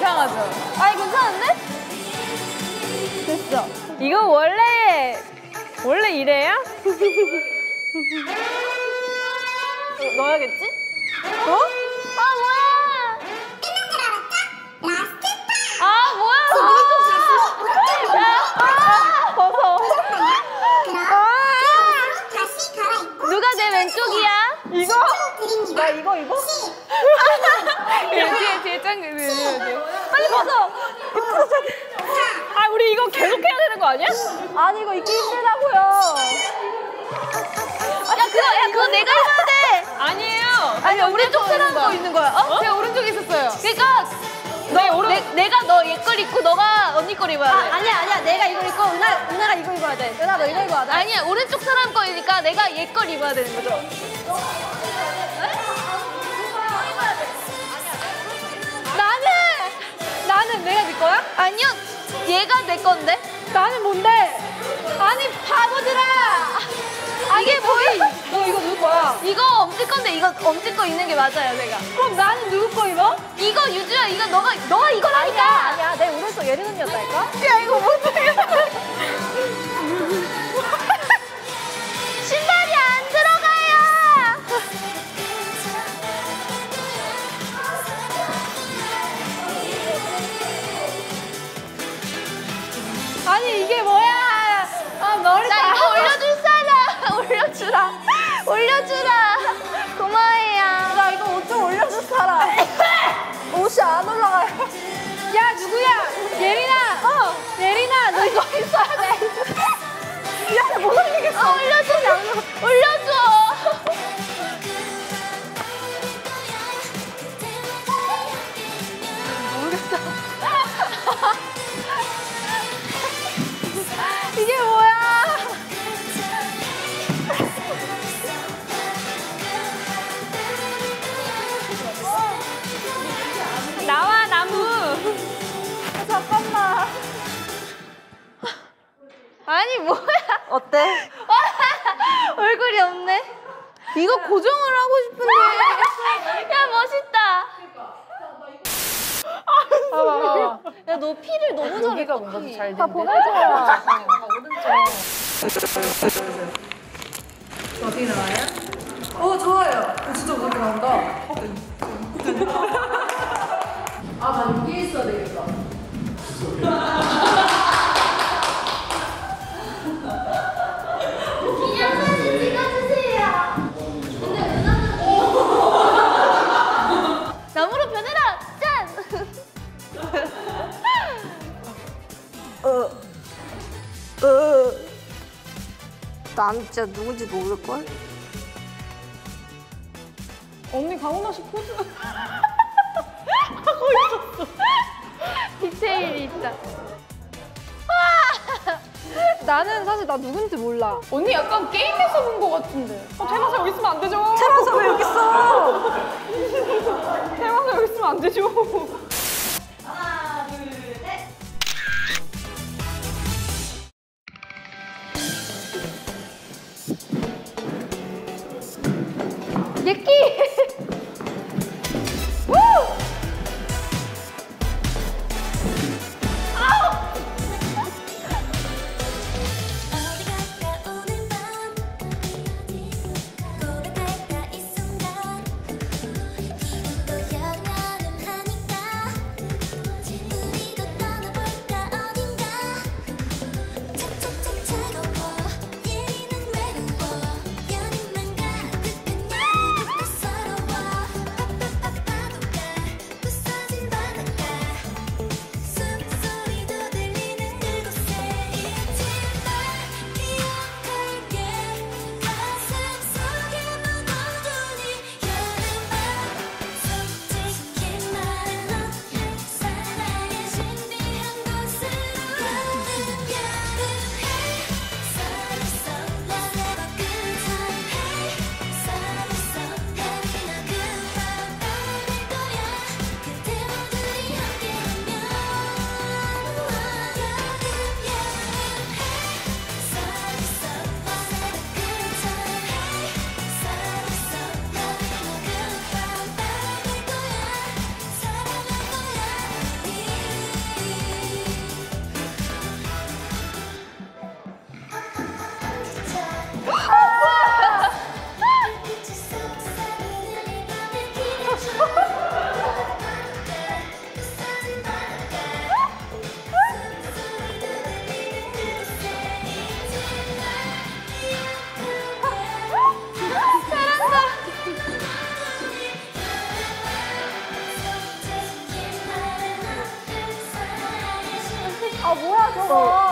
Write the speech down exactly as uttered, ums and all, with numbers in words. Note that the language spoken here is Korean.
이상하죠? 아니 괜찮은데? 됐어. 이거 원래 원래 이래요? 넣어야겠지? 어? 아 뭐야? 아 뭐야? 오른쪽 됐어. 야, 아, 벗어. 아, 누가 내 왼쪽이야? 이거? 나 이거 이거? 뒤에 뒤에 짱 빨리 벗어. 아 우리 이거 계속 해야 되는 거 아니야? 아니 이거 입기 힘들다고요. 야 그거 야 그거 내가 입어야 돼. 아니에요. 아니 오른쪽 사람 거 있는 거야. 어? 제가 오른쪽에 있었어요. 그러니까 너 오른 내, 내가 너 얘 걸 입고 너가 언니 걸 입어야 돼. 아, 아니야 아니야 내가 이거 입고 은하 은하가 이거 입어야 돼. 은하 너 이거 입어야 돼. 아니야 오른쪽 사람 거니까 내가 얘 걸 입어야 되는 거죠. 나는 나는 내가 네 거야? 아니요 얘가 내 건데. 나는 뭔데? 아니 바보들아. 이게 뭐야? 너 이거 누구 거야? 이거 엄지 건데 이거 엄지 거 있는 게 맞아요 내가. 그럼 나는 누구 거 입어? 이거 유주야 이거 너가 너가 이거라니까. 아니야 아니야 내 오른쪽 예린 언니였다니까. 야 이거 못해. 신발이 안 들어가요. 아니 이게 뭐야? 아 머리 나 이거 올려줄 사람 올려주라 올려주라 고마워요. 나 이거 옷 좀 올려줄 사람. 옷이 안 올라가요. 야 누구야? 예린아. 어 예린아 너 이거 있어야 돼. 야 못 올리겠어. 아, 올려줘 올려줘. 모르겠어. 이게 뭐야? 나와 나무. 아, 잠깐만. 아니 뭐야? 어때? 얼굴이 없네. 이거 고정을 하고 싶은데. 야 멋있다. 아, 야, 너 피를 너무 잘해. 여기가 뭔가 더 잘 된대. 다 보내줘. 어떻게 나와요? 어, 좋아요. 어, 진짜 무섭게 나온다. 아, 나 여기에 있어야 되겠다. 기념사진 찍어주세요. 근데 왜 나는 나무로 변해라! 짠! 어, 어, 난 진짜 누군지 모를걸? 언니 강훈아 씨 포즈 하고 있었어. 디테일이 있다. 나는 사실 나 누군지 몰라. 언니 약간 게임에서 본 거 같은데. 어, 태마사 여기 있으면 안 되죠? 태마사 왜 여기 있어? 태마사 여기 있으면 안 되죠? 하나, 둘, 셋. 예끼! 우! 먹어.